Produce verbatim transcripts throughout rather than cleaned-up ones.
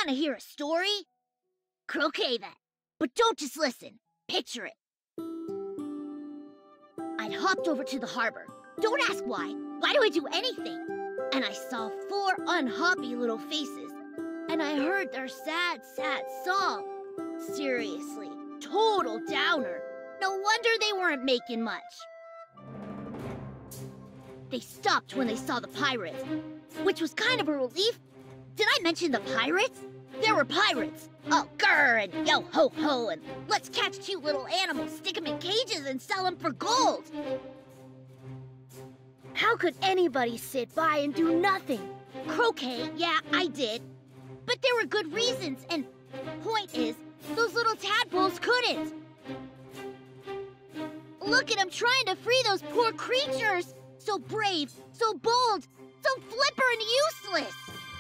Want to hear a story? Croquet then. But don't just listen. Picture it. I'd hopped over to the harbor. Don't ask why. Why do I do anything? And I saw four unhappy little faces. And I heard their sad, sad song. Seriously, total downer. No wonder they weren't making much. They stopped when they saw the pirates, which was kind of a relief. Did I mention the pirates? There were pirates. Oh, grr, and yo-ho-ho, and let's catch cute little animals, stick them in cages, and sell them for gold. How could anybody sit by and do nothing? Croquet, yeah, I did. But there were good reasons, and point is, those little tadpoles couldn't. Look at them trying to free those poor creatures. So brave, so bold, so flipper and useless.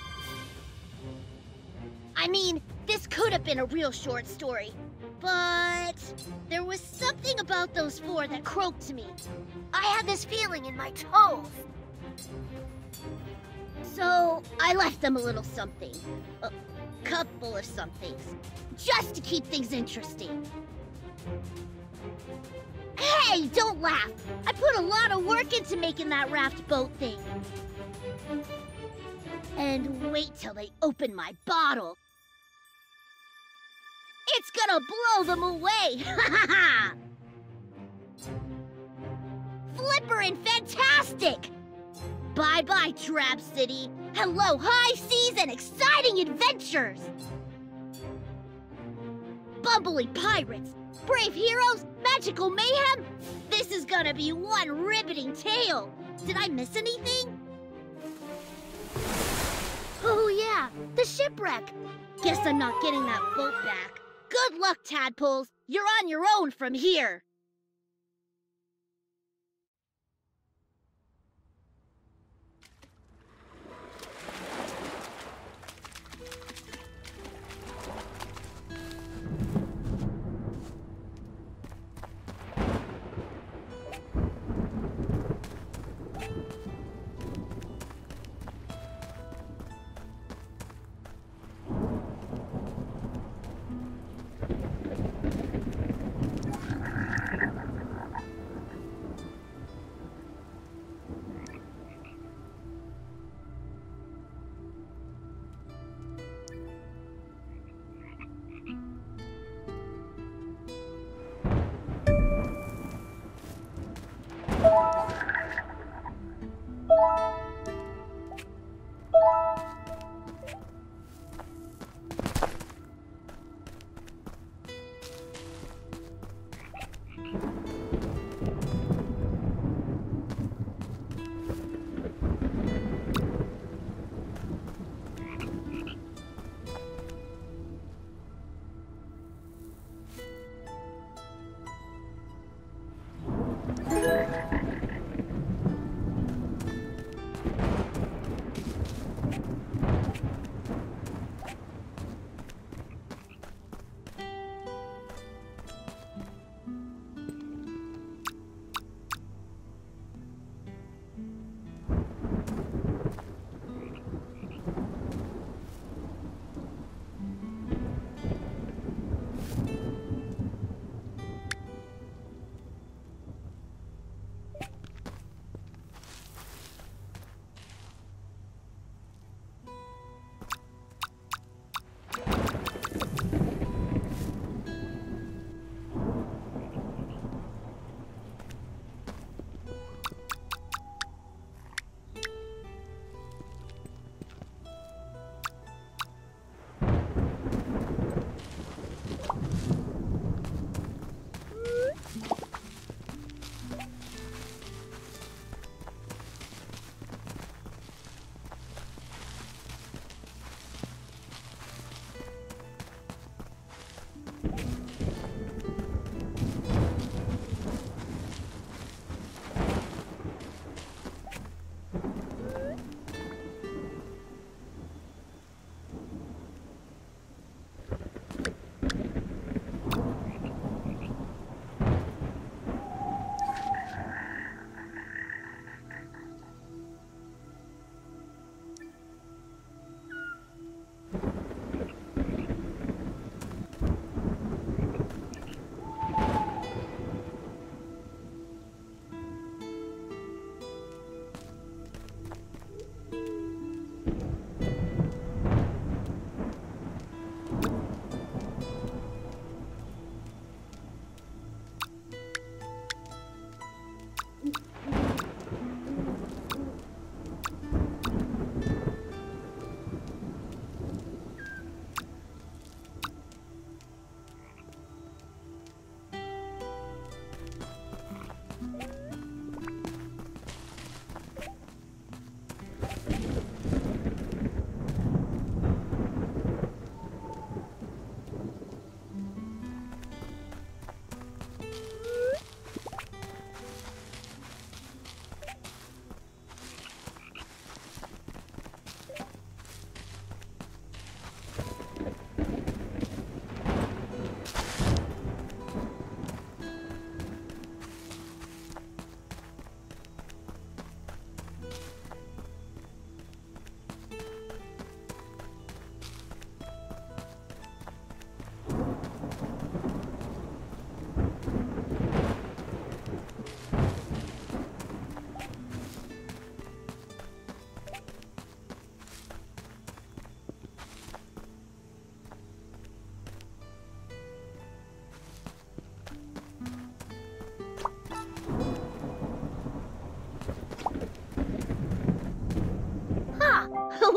I mean, this could have been a real short story, but there was something about those four that croaked me. I had this feeling in my toes. So I left them a little something, a couple of somethings, just to keep things interesting. Hey, don't laugh! I put a lot of work into making that raft boat thing. And wait till they open my bottle. It's gonna blow them away! Ha ha ha! Flipper and fantastic! Bye-bye, Trap City. Hello, high seas and exciting adventures! Bumbling pirates, brave heroes, magical mayhem? This is gonna be one riveting tale. Did I miss anything? Oh yeah, the shipwreck. Guess I'm not getting that boat back. Good luck, tadpoles. You're on your own from here. You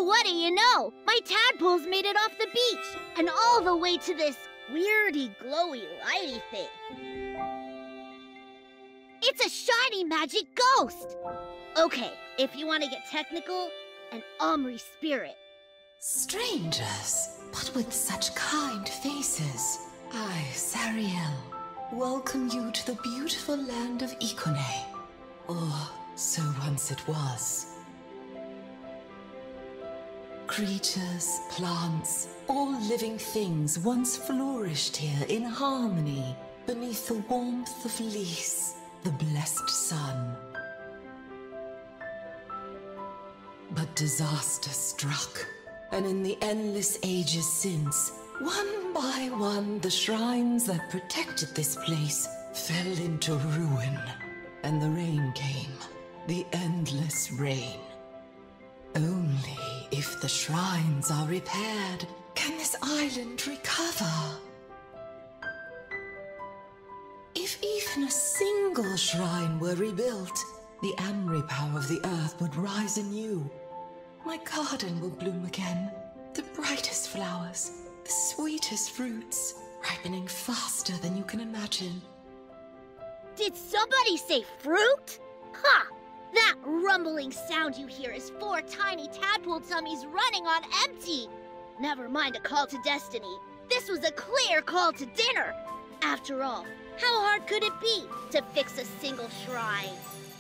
what do you know? My tadpoles made it off the beach and all the way to this weirdy, glowy, lighty thing. It's a shiny magic ghost! Okay, if you want to get technical, an Omri spirit. Strangers, but with such kind faces. I, Sariel, welcome you to the beautiful land of Ikone. Or so once it was. Creatures, plants, all living things once flourished here in harmony beneath the warmth of Lys, the blessed sun. But disaster struck, and in the endless ages since, one by one the shrines that protected this place fell into ruin, and the rain came, the endless rain. Only if the shrines are repaired can this island recover. If even a single shrine were rebuilt, the Amri power of the earth would rise anew. My garden will bloom again, the brightest flowers, the sweetest fruits, ripening faster than you can imagine. Did somebody say fruit? Ha! That rumbling sound you hear is four tiny tadpole tummies running on empty. Never mind a call to destiny. This was a clear call to dinner. After all, how hard could it be to fix a single shrine?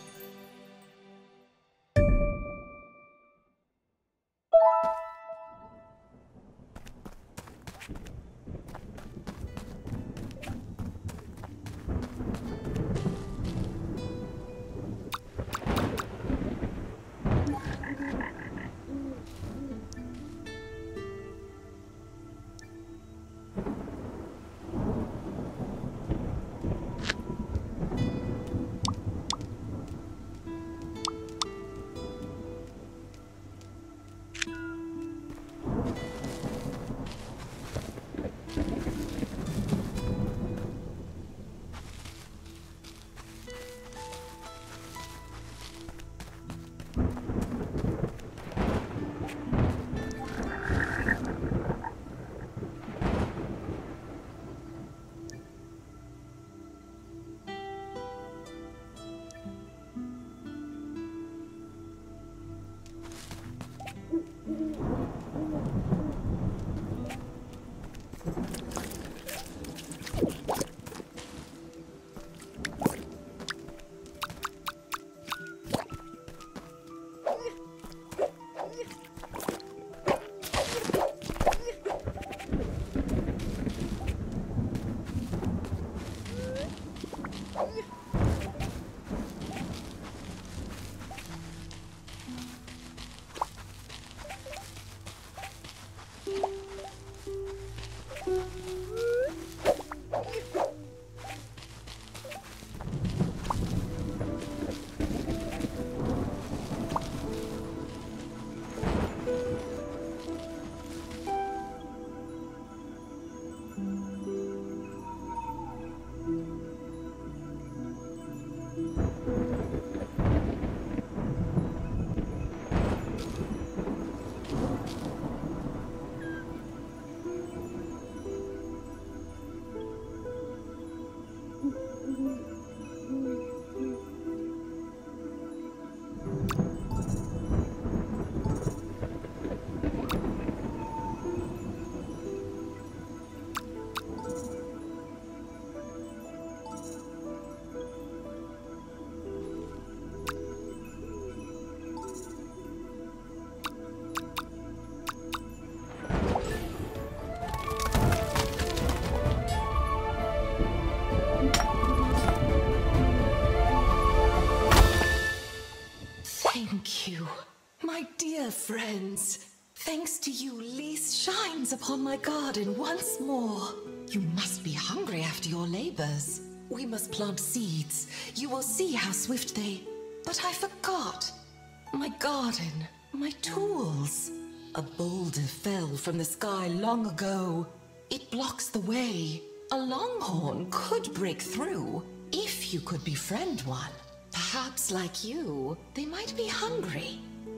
Thank you, my dear friends. Thanks to you, Lys shines upon my garden once more. You must be hungry after your labors. We must plant seeds. You will see how swift they... But I forgot. My garden, my tools. A boulder fell from the sky long ago. It blocks the way. A longhorn could break through, if you could befriend one. Perhaps like you, they might be hungry.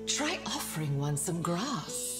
Try offering one some grass.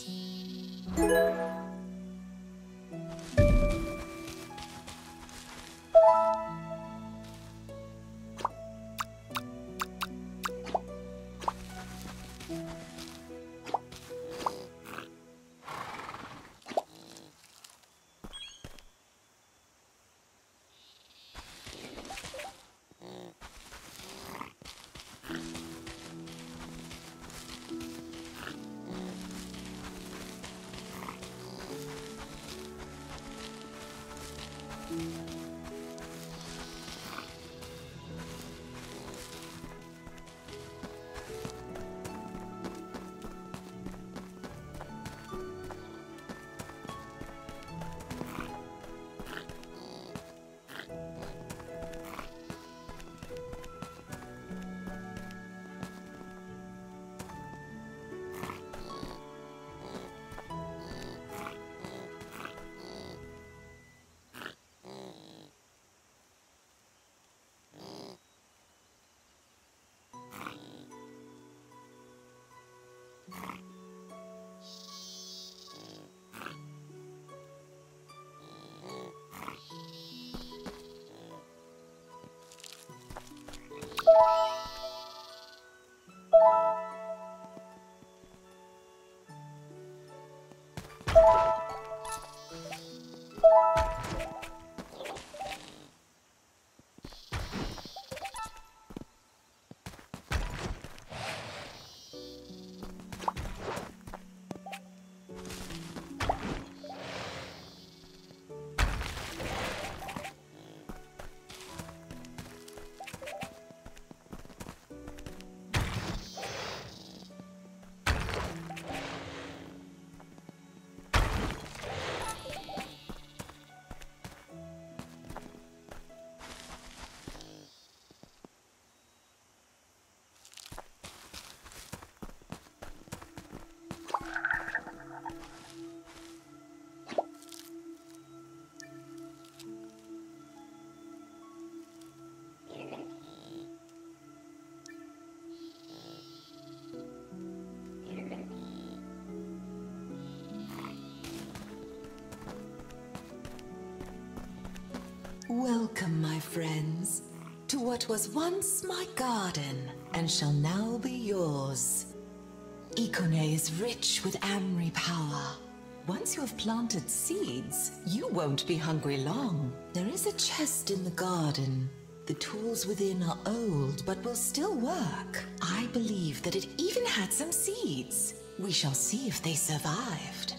Welcome, my friends, to what was once my garden and shall now be yours. Ikone is rich with Amri power. Once you have planted seeds, you won't be hungry long. There is a chest in the garden. The tools within are old, but will still work. I believe that it even had some seeds. We shall see if they survived.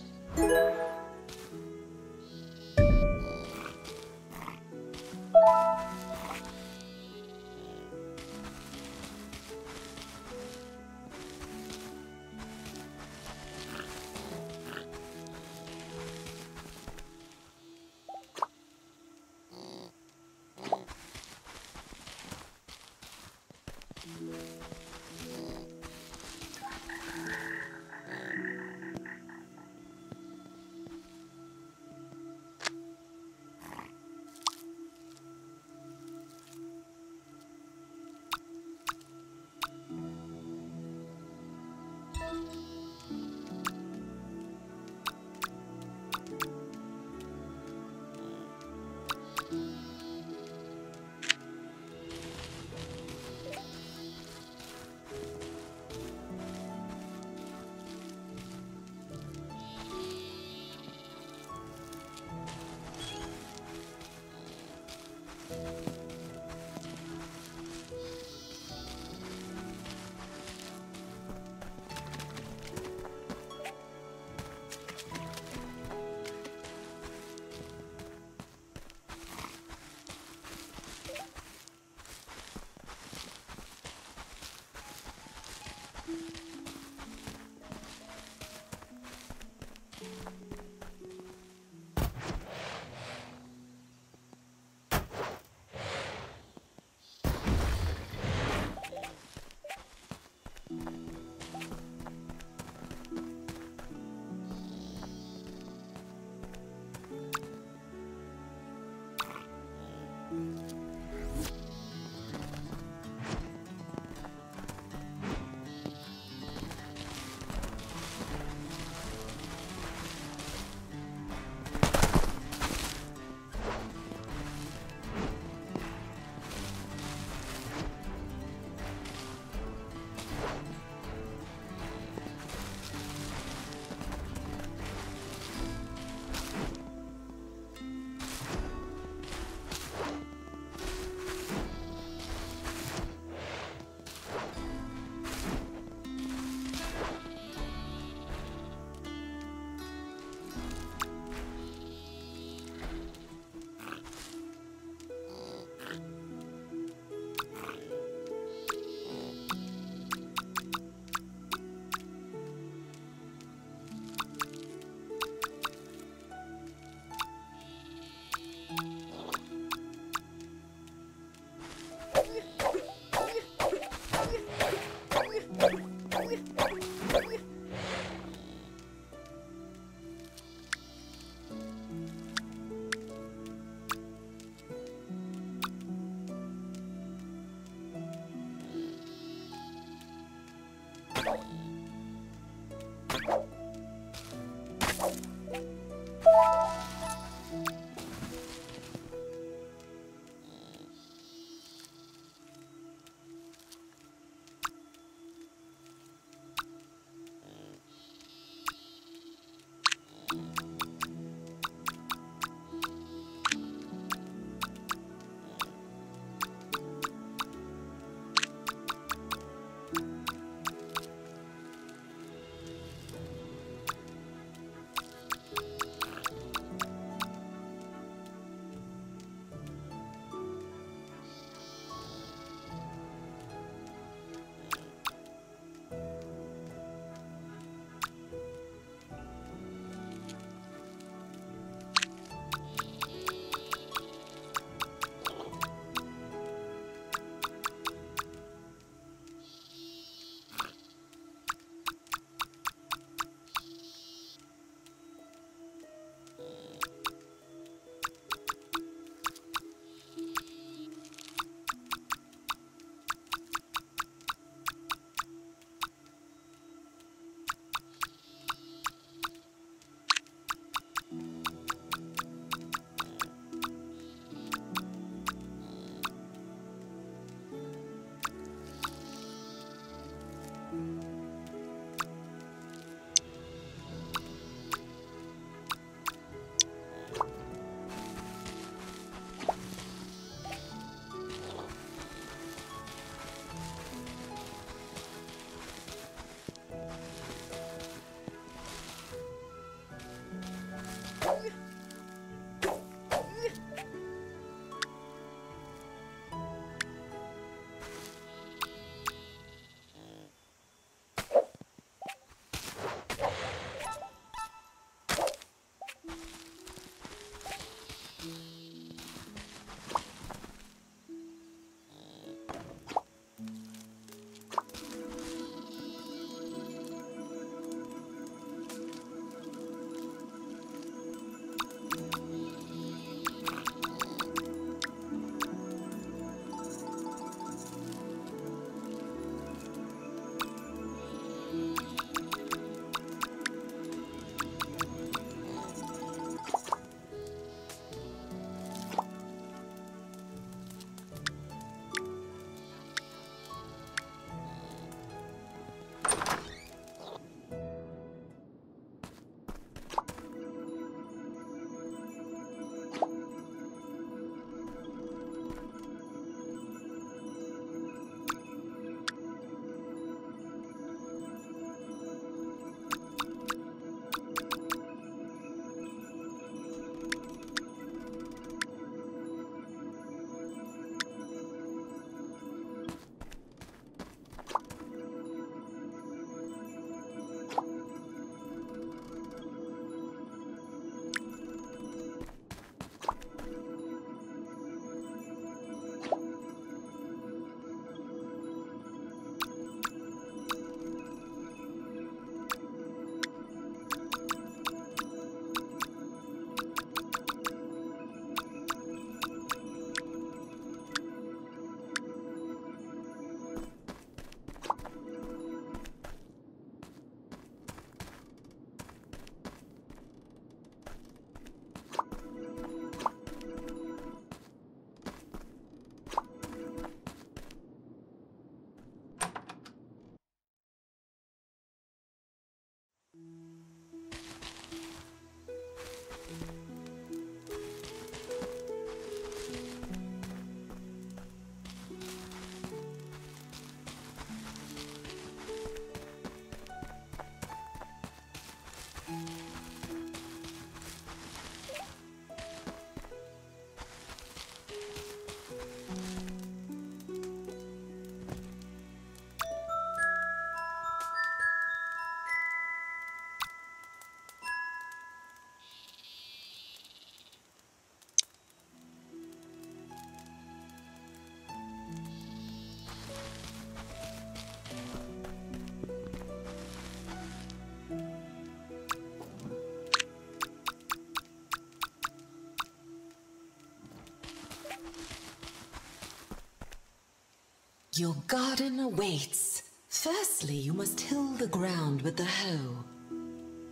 Your garden awaits. Firstly, you must till the ground with the hoe. Then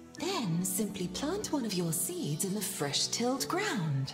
Then simply plant one of your seeds in the fresh-tilled ground.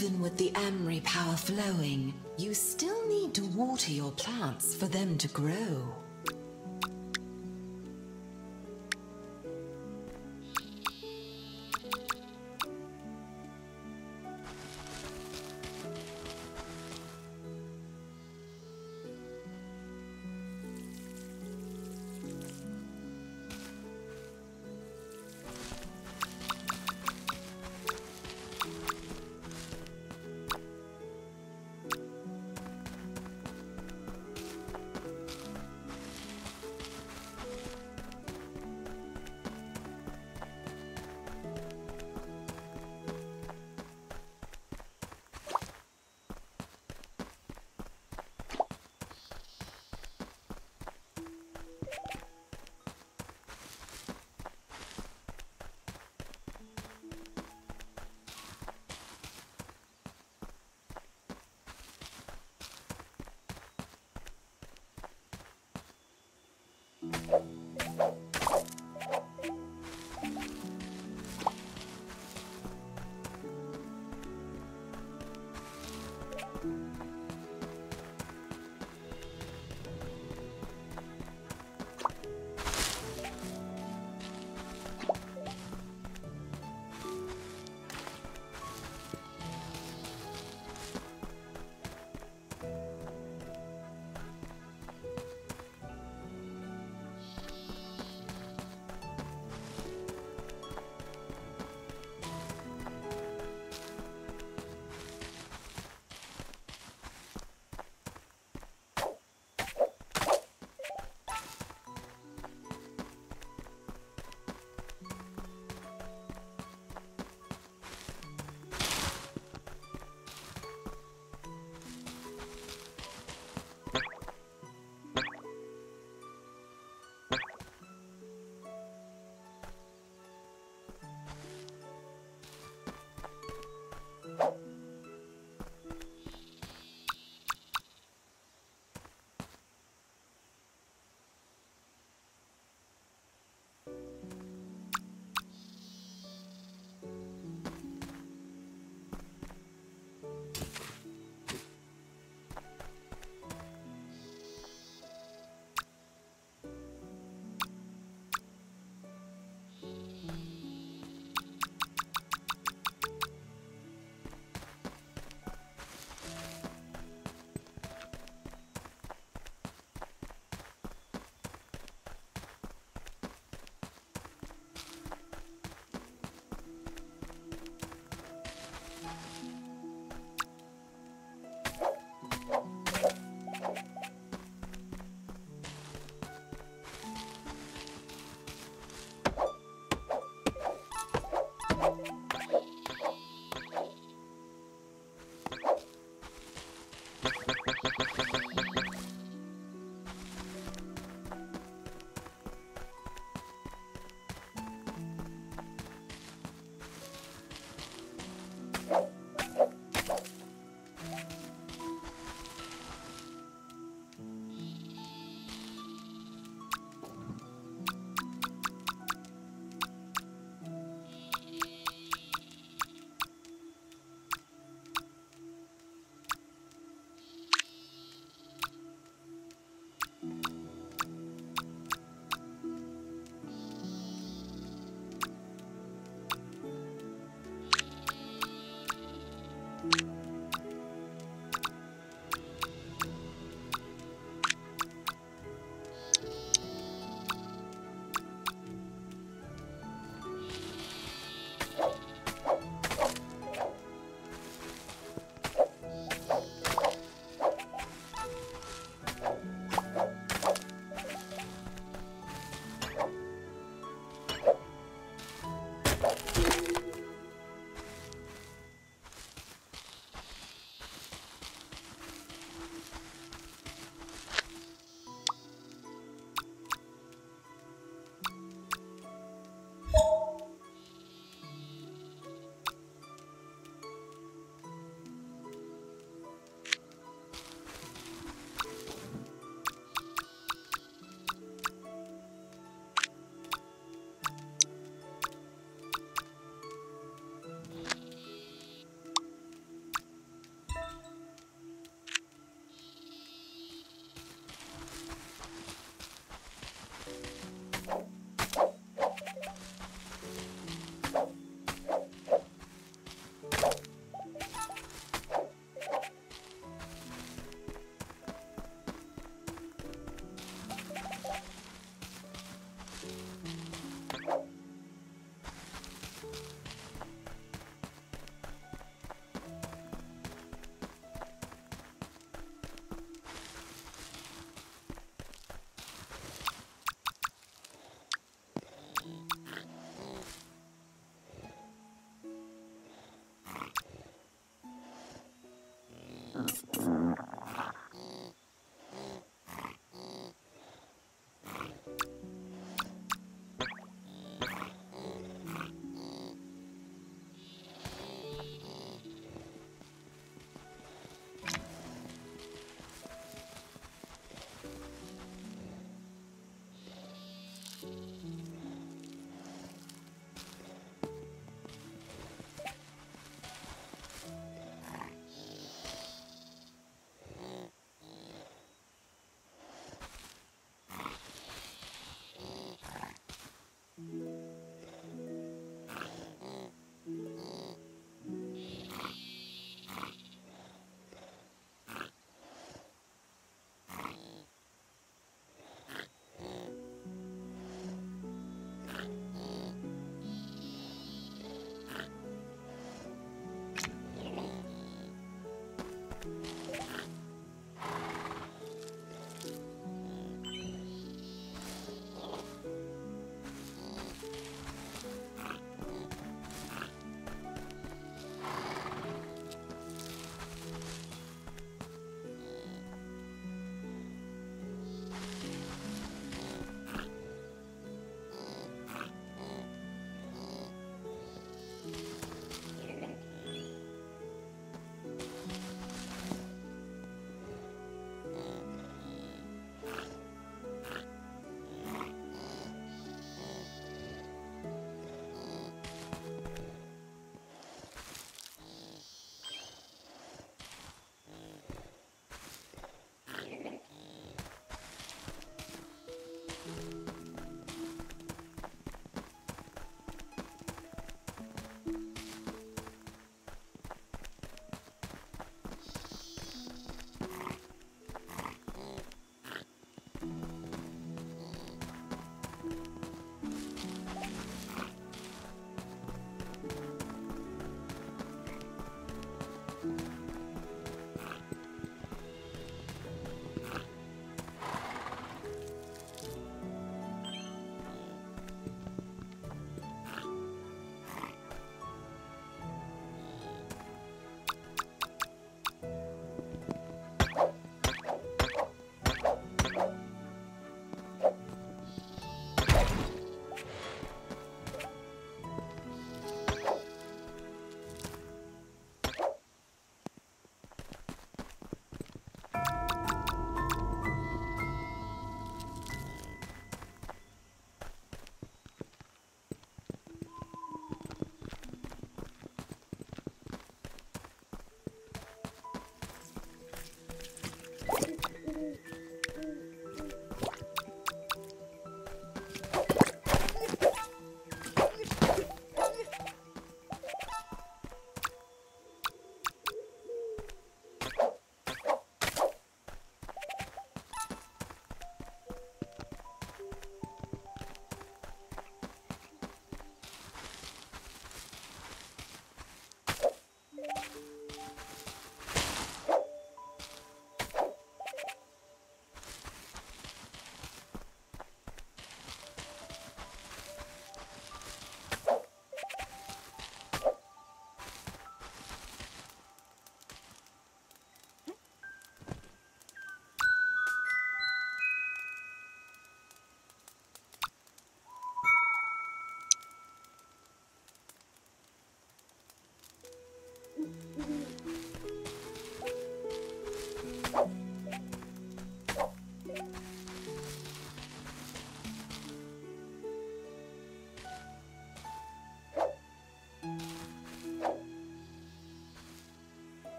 Even with the Amri power flowing, you still need to water your plants for them to grow.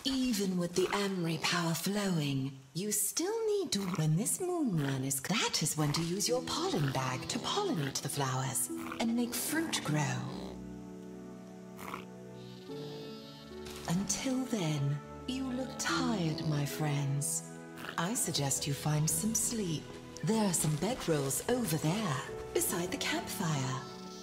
Even with the Amri power flowing, you still need to... When this moon run is... That is when to use your pollen bag to pollinate the flowers and make fruit grow. Until then, you look tired, my friends. I suggest you find some sleep. There are some bedrolls over there, beside the campfire.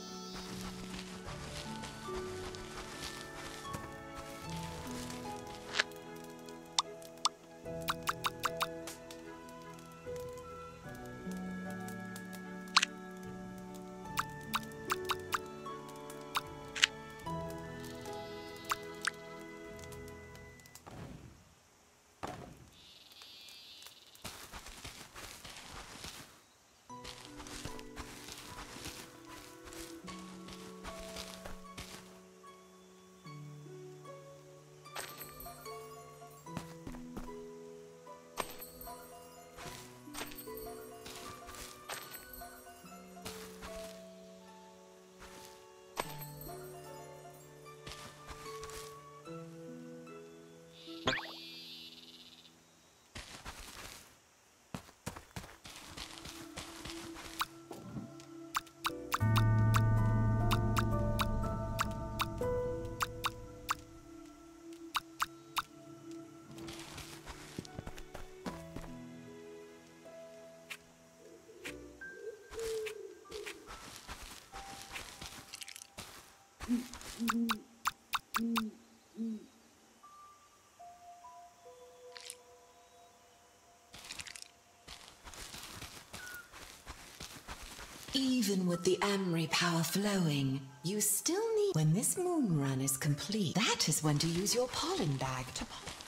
Even with the Amri power flowing, you still need... When this moon run is complete, that is when to use your pollen bag to pollinate.